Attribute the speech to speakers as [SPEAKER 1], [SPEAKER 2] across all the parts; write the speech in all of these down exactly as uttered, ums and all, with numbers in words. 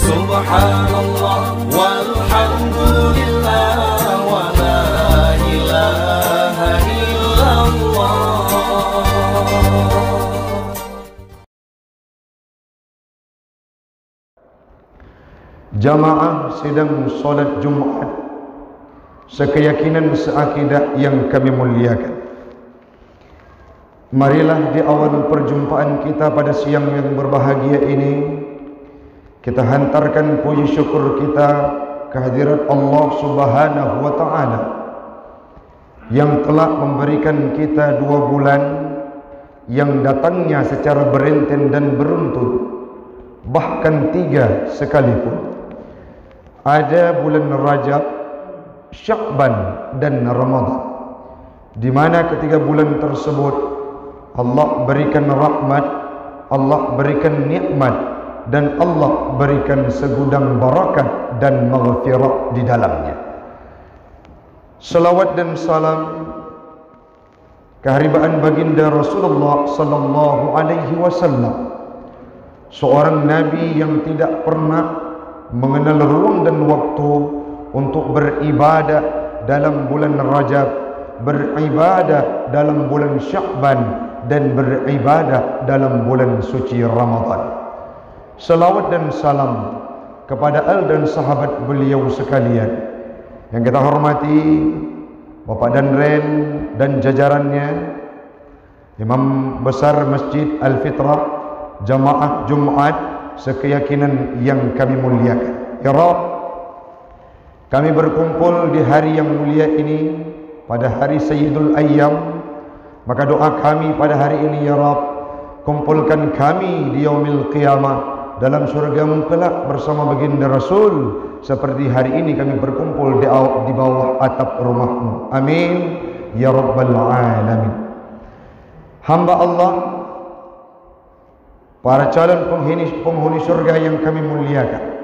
[SPEAKER 1] Subhanallah walhamdulillah wa la ilaha illallah.
[SPEAKER 2] Jamaah sedang solat Jumat sekeyakinan seakidah yang kami muliakan. Marilah di awal perjumpaan kita pada siang yang berbahagia ini, kita hantarkan puji syukur kita kehadirat Allah Subhanahu wa Ta'ala yang telah memberikan kita dua bulan yang datangnya secara berenten dan beruntun, bahkan tiga sekalipun. Ada bulan Rajab, Sya'ban dan Ramadan, di mana ketiga bulan tersebut Allah berikan rahmat, Allah berikan nikmat, dan Allah berikan segudang barakat dan maghfirah di dalamnya. Salawat dan salam keharibaan baginda Rasulullah sallallahu alaihi wasallam, seorang nabi yang tidak pernah mengenal ruang dan waktu untuk beribadah dalam bulan Rajab, beribadah dalam bulan Sya'ban, dan beribadah dalam bulan suci Ramadan. Salawat dan salam kepada al dan sahabat beliau sekalian yang kita hormati, Bapak Danren dan jajarannya, Imam Besar Masjid Al-Fitrah, Jamaah Jumat sekeyakinan yang kami muliakan. Ya Rabb, kami berkumpul di hari yang mulia ini pada hari Sayyidul Ayyam, maka doa kami pada hari ini, ya Rabb, kumpulkan kami di yaumil qiyamah dalam surgamu kelak bersama baginda Rasul, seperti hari ini kami berkumpul di, di bawah atap rumahmu. Amin ya Rabbal Alamin. Hamba Allah, para calon penghuni, penghuni surga yang kami muliakan,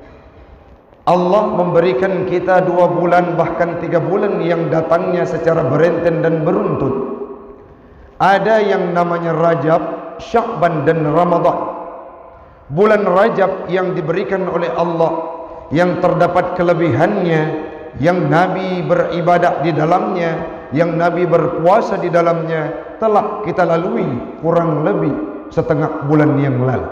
[SPEAKER 2] Allah memberikan kita dua bulan bahkan tiga bulan yang datangnya secara berenten dan beruntun. Ada yang namanya Rajab, Sya'ban dan Ramadan. Bulan Rajab yang diberikan oleh Allah, yang terdapat kelebihannya, yang Nabi beribadah di dalamnya, yang Nabi berpuasa di dalamnya, telah kita lalui kurang lebih setengah bulan yang lalu.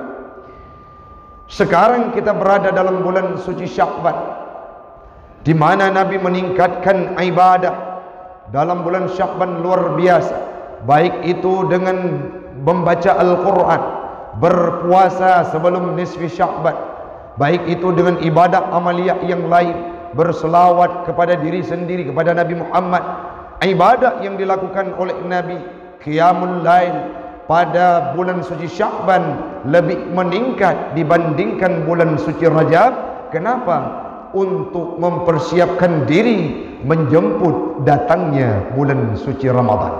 [SPEAKER 2] Sekarang kita berada dalam bulan suci Sya'ban, di mana Nabi meningkatkan ibadah dalam bulan Sya'ban luar biasa, baik itu dengan membaca Al-Quran, berpuasa sebelum nisfi Sya'ban, baik itu dengan ibadah amaliyah yang lain, berselawat kepada diri sendiri, kepada Nabi Muhammad. Ibadah yang dilakukan oleh Nabi, Qiyamul Lail pada bulan suci Sya'ban lebih meningkat dibandingkan bulan suci Rajab. Kenapa? Untuk mempersiapkan diri menjemput datangnya bulan suci Ramadan.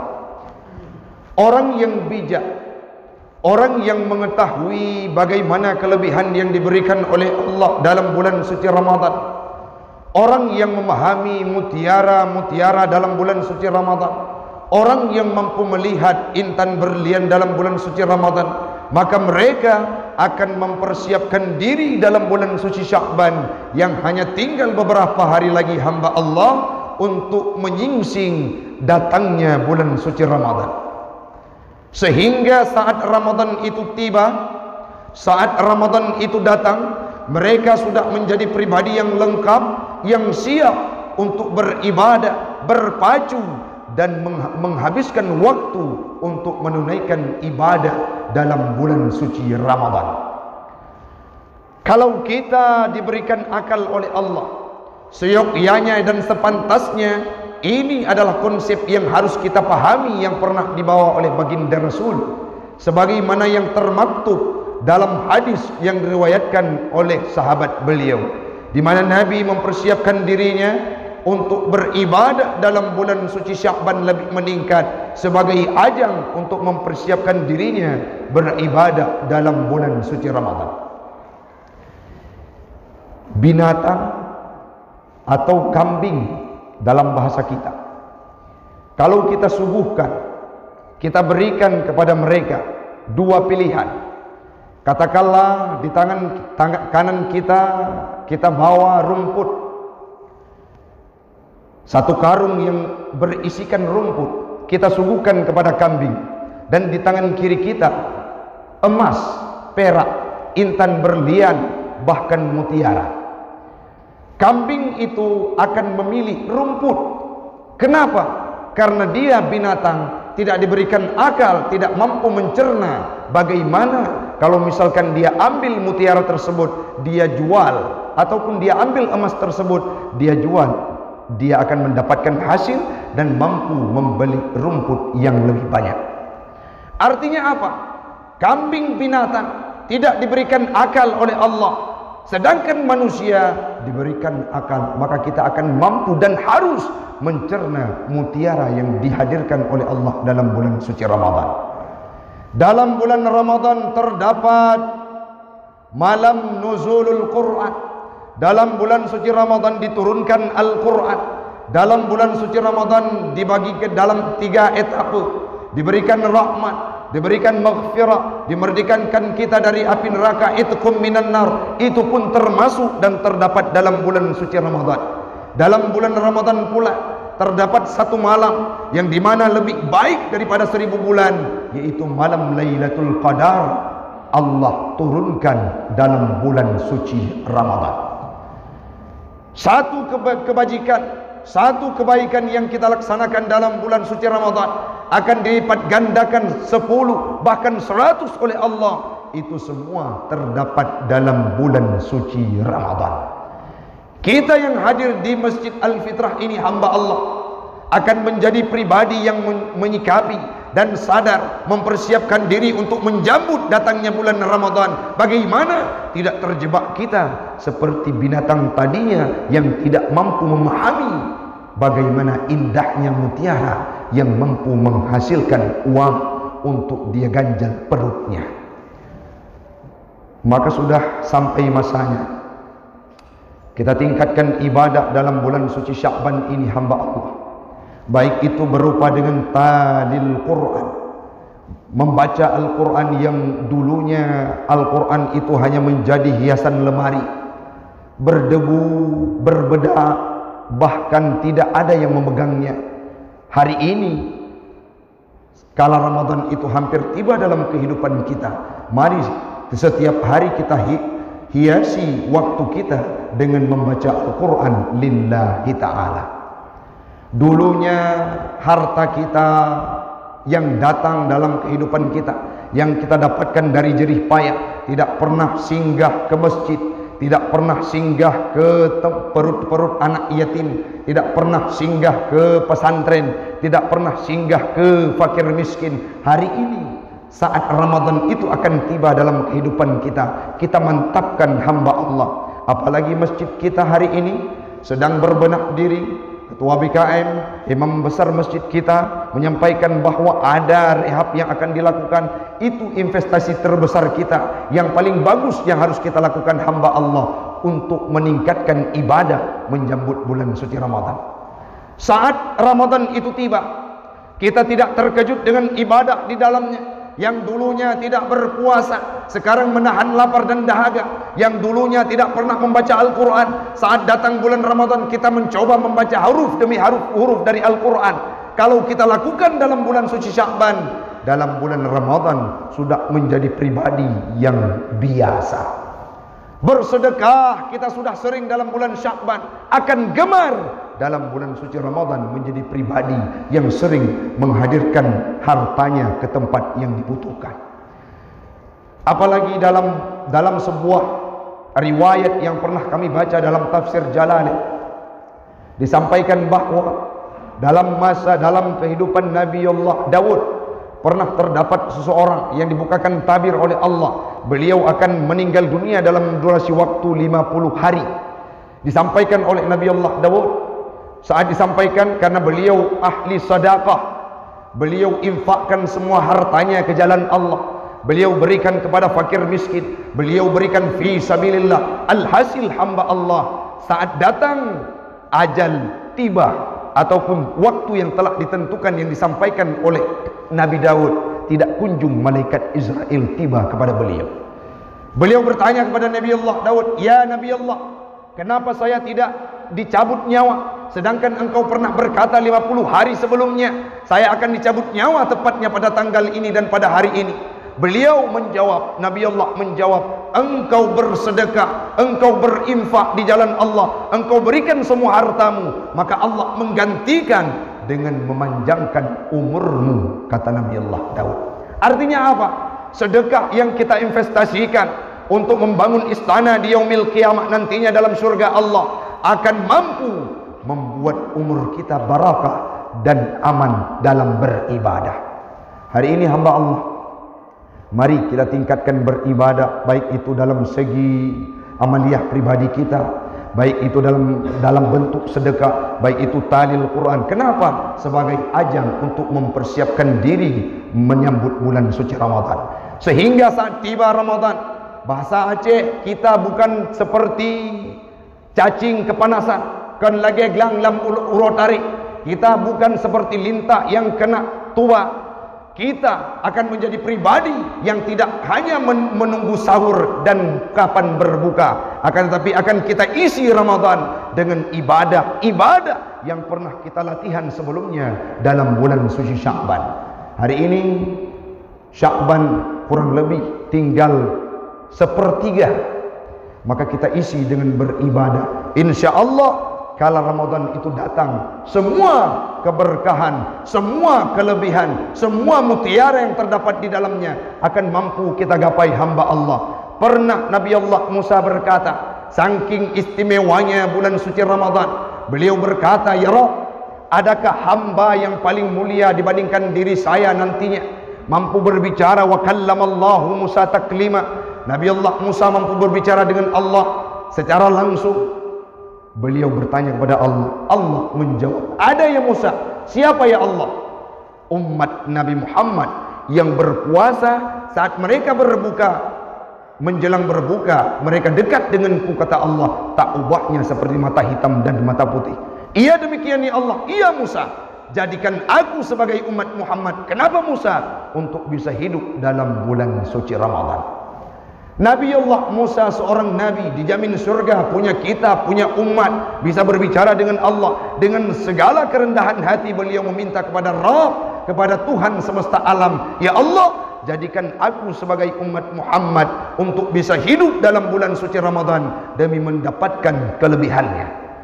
[SPEAKER 2] Orang yang bijak, orang yang mengetahui bagaimana kelebihan yang diberikan oleh Allah dalam bulan suci Ramadan, orang yang memahami mutiara-mutiara dalam bulan suci Ramadan, orang yang mampu melihat intan berlian dalam bulan suci Ramadan, maka mereka akan mempersiapkan diri dalam bulan suci Sya'ban yang hanya tinggal beberapa hari lagi, hamba Allah, untuk menyingsing datangnya bulan suci Ramadan. Sehingga saat Ramadan itu tiba, saat Ramadan itu datang, mereka sudah menjadi pribadi yang lengkap, yang siap untuk beribadah, berpacu, dan menghabiskan waktu untuk menunaikan ibadah dalam bulan suci Ramadan. Kalau kita diberikan akal oleh Allah, seyogyanya dan sepantasnya, ini adalah konsep yang harus kita pahami yang pernah dibawa oleh baginda Rasul, sebagaimana yang termaktub dalam hadis yang diriwayatkan oleh sahabat beliau, di mana Nabi mempersiapkan dirinya untuk beribadah dalam bulan suci Sya'ban lebih meningkat sebagai ajang untuk mempersiapkan dirinya beribadah dalam bulan suci Ramadan. Binatang atau kambing dalam bahasa kita, kalau kita suguhkan, kita berikan kepada mereka dua pilihan. Katakanlah di tangan, tangan kanan kita, kita bawa rumput. Satu karung yang berisikan rumput kita suguhkan kepada kambing. Dan di tangan kiri kita emas, perak, intan berlian, bahkan mutiara. Kambing itu akan memilih rumput. Kenapa? Karena dia binatang, tidak diberikan akal, tidak mampu mencerna. Bagaimana kalau misalkan dia ambil mutiara tersebut, dia jual, ataupun dia ambil emas tersebut, dia jual, dia akan mendapatkan hasil dan mampu membeli rumput yang lebih banyak. Artinya apa? Kambing binatang tidak diberikan akal oleh Allah, sedangkan manusia diberikan akal. Maka kita akan mampu dan harus mencerna mutiara yang dihadirkan oleh Allah dalam bulan suci Ramadan. Dalam bulan Ramadan terdapat malam nuzulul Quran. Dalam bulan suci Ramadan diturunkan Al-Quran. Dalam bulan suci Ramadan dibagi ke dalam tiga etape. Diberikan rahmat, diberikan maghfirah, dimerdekakan kita dari api neraka, itqum minan nar. Itu pun termasuk dan terdapat dalam bulan suci Ramadan. Dalam bulan Ramadan pula terdapat satu malam yang dimana lebih baik daripada seribu bulan, yaitu malam Lailatul Qadar. Allah turunkan dalam bulan suci Ramadan. Satu keba kebajikan, satu kebaikan yang kita laksanakan dalam bulan suci Ramadan akan dilipat gandakan sepuluh bahkan seratus oleh Allah. Itu semua terdapat dalam bulan suci Ramadan. Kita yang hadir di Masjid Al-Fitrah ini hamba Allah akan menjadi pribadi yang menyikapi dan sadar, mempersiapkan diri untuk menjambut datangnya bulan Ramadan. Bagaimana tidak terjebak kita seperti binatang tadinya yang tidak mampu memahami bagaimana indahnya mutiara yang mampu menghasilkan uang untuk dia ganjal perutnya. Maka sudah sampai masanya kita tingkatkan ibadah dalam bulan suci Sya'ban ini hamba Allah. Baik itu berupa dengan talil Quran, membaca Al-Quran yang dulunya Al-Quran itu hanya menjadi hiasan lemari, berdebu, berbedak, bahkan tidak ada yang memegangnya. Hari ini kala Ramadan itu hampir tiba dalam kehidupan kita, mari setiap hari kita hi hiasi waktu kita dengan membaca Al-Quran lillahi ta'ala. Dulunya harta kita yang datang dalam kehidupan kita, yang kita dapatkan dari jerih payah, tidak pernah singgah ke masjid, tidak pernah singgah ke perut-perut anak yatim, tidak pernah singgah ke pesantren, tidak pernah singgah ke fakir miskin. Hari ini saat Ramadan itu akan tiba dalam kehidupan kita, kita mantapkan hamba Allah. Apalagi masjid kita hari ini sedang berbenah diri. Ketua B K M, imam besar masjid kita menyampaikan bahwa ada rehab yang akan dilakukan. Itu investasi terbesar kita, yang paling bagus yang harus kita lakukan hamba Allah untuk meningkatkan ibadah menjambut bulan suci Ramadan. Saat Ramadan itu tiba, kita tidak terkejut dengan ibadah di dalamnya. Yang dulunya tidak berpuasa, sekarang menahan lapar dan dahaga. Yang dulunya tidak pernah membaca Al-Quran, saat datang bulan Ramadan kita mencoba membaca huruf demi huruf huruf dari Al-Quran. Kalau kita lakukan dalam bulan suci Sya'ban, dalam bulan Ramadan sudah menjadi pribadi yang biasa. Bersedekah kita sudah sering dalam bulan Sya'ban, akan gemar dalam bulan suci Ramadan menjadi pribadi yang sering menghadirkan hartanya ke tempat yang dibutuhkan. Apalagi dalam dalam sebuah riwayat yang pernah kami baca dalam tafsir Jalalain, disampaikan bahwa dalam masa dalam kehidupan Nabi Allah Daud pernah terdapat seseorang yang dibukakan tabir oleh Allah, beliau akan meninggal dunia dalam durasi waktu lima puluh hari. Disampaikan oleh Nabi Allah Daud, saat disampaikan karena beliau ahli sedekah, beliau infakkan semua hartanya ke jalan Allah, beliau berikan kepada fakir miskin, beliau berikan fi sabilillah. Alhasil hamba Allah, saat datang ajal tiba ataupun waktu yang telah ditentukan yang disampaikan oleh Nabi Daud, tidak kunjung malaikat Israel tiba kepada beliau. Beliau bertanya kepada Nabi Allah Daud, "Ya Nabi Allah, kenapa saya tidak dicabut nyawa? Sedangkan engkau pernah berkata lima puluh hari sebelumnya, saya akan dicabut nyawa tepatnya pada tanggal ini dan pada hari ini." Beliau menjawab, Nabi Allah menjawab, "Engkau bersedekah, engkau berinfak di jalan Allah, engkau berikan semua hartamu, maka Allah menggantikan dengan memanjangkan umurmu," kata Nabi Allah Daud. Artinya apa? Sedekah yang kita investasikan untuk membangun istana di yaumil qiyamah nantinya dalam surga Allah akan mampu membuat umur kita barakah dan aman dalam beribadah. Hari ini hamba Allah, mari kita tingkatkan beribadah, baik itu dalam segi amaliyah pribadi kita, baik itu dalam dalam bentuk sedekah, baik itu talil Quran. Kenapa? Sebagai ajang untuk mempersiapkan diri menyambut bulan suci Ramadan. Sehingga saat tiba Ramadan, bahasa Aceh kita bukan seperti cacing kepanasan, kan lagi gelang lam urut tarik. Kita bukan seperti lintah yang kena tuba. Kita akan menjadi pribadi yang tidak hanya menunggu sahur dan kapan berbuka, akan tetapi akan kita isi Ramadan dengan ibadah-ibadah yang pernah kita latihan sebelumnya dalam bulan suci Sya'ban. Hari ini Sya'ban kurang lebih tinggal sepertiga, maka kita isi dengan beribadah. Insya Allah kala Ramadan itu datang, semua keberkahan, semua kelebihan, semua mutiara yang terdapat di dalamnya akan mampu kita gapai hamba Allah. Pernah Nabi Allah Musa berkata, saking istimewanya bulan suci Ramadan, beliau berkata, "Ya Rabb, adakah hamba yang paling mulia dibandingkan diri saya nantinya, mampu berbicara?" Wa kallamallahu Musa taklima. Nabi Allah Musa mampu berbicara dengan Allah secara langsung. Beliau bertanya kepada Allah, Allah menjawab, "Ada ya Musa." Siapa ya Allah? Umat Nabi Muhammad yang berpuasa saat mereka berbuka, menjelang berbuka mereka dekat denganku, kata Allah, tak ubahnya seperti mata hitam dan mata putih. Iya demikian ya Allah. Iya Musa, jadikan aku sebagai umat Muhammad. Kenapa Musa? Untuk bisa hidup dalam bulan suci Ramadan. Nabi Allah Musa seorang nabi, dijamin surga, punya kitab, punya umat, bisa berbicara dengan Allah. Dengan segala kerendahan hati beliau meminta kepada Rabb, kepada Tuhan semesta alam, "Ya Allah, jadikan aku sebagai umat Muhammad untuk bisa hidup dalam bulan suci Ramadan demi mendapatkan kelebihannya."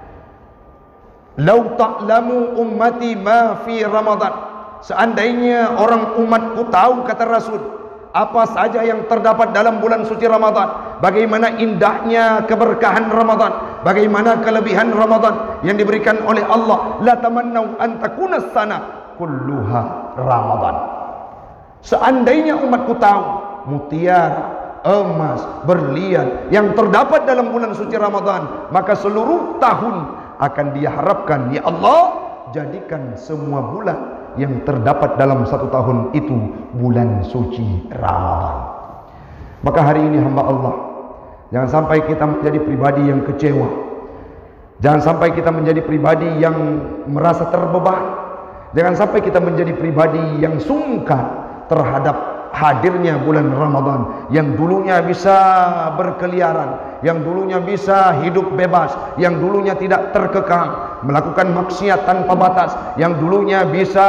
[SPEAKER 2] Lau ta'lamu ummati ma fi Ramadan. Seandainya orang umatku tahu, kata Rasul, apa saja yang terdapat dalam bulan suci Ramadan, bagaimana indahnya keberkahan Ramadan, bagaimana kelebihan Ramadan yang diberikan oleh Allah, la tamannau an takuna sana kulluha Ramadan. Seandainya umatku tahu mutiara, emas, berlian yang terdapat dalam bulan suci Ramadan, maka seluruh tahun akan dia harapkan, ya Allah, jadikan semua bulan yang terdapat dalam satu tahun itu bulan suci Ramadan. Maka hari ini hamba Allah, jangan sampai kita menjadi pribadi yang kecewa, jangan sampai kita menjadi pribadi yang merasa terbeban, jangan sampai kita menjadi pribadi yang sungkan terhadap hadirnya bulan Ramadan, yang dulunya bisa berkeliaran, yang dulunya bisa hidup bebas, yang dulunya tidak terkekang melakukan maksiat tanpa batas, yang dulunya bisa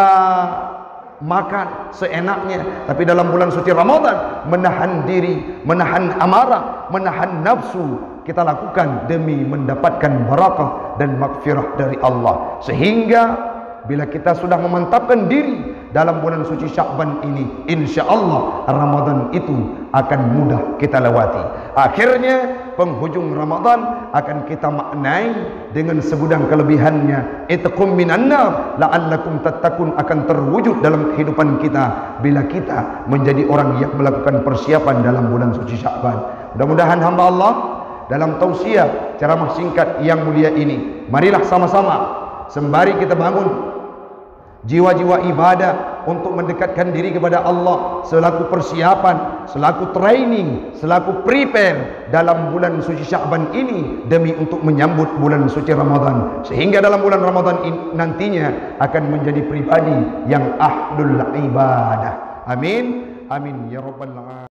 [SPEAKER 2] makan seenaknya, tapi dalam bulan suci Ramadan menahan diri, menahan amarah, menahan nafsu, kita lakukan demi mendapatkan barakah dan maghfirah dari Allah. Sehingga bila kita sudah memantapkan diri dalam bulan suci Sya'ban ini, insya Allah Ramadan itu akan mudah kita lewati. Akhirnya penghujung Ramadan akan kita maknai dengan segudang kelebihannya. Itqum minan nar la'allakum tattaqun akan terwujud dalam kehidupan kita bila kita menjadi orang yang melakukan persiapan dalam bulan suci Sya'ban. Mudah-mudahan hamba Allah dalam tausiah ceramah singkat yang mulia ini, marilah sama-sama sembari kita bangun jiwa-jiwa ibadah untuk mendekatkan diri kepada Allah, selaku persiapan, selaku training, selaku prepare dalam bulan suci Sya'ban ini demi untuk menyambut bulan suci Ramadan, sehingga dalam bulan Ramadan ini nantinya akan menjadi pribadi yang ahlul ibadah. Amin, amin ya rabbal alamin.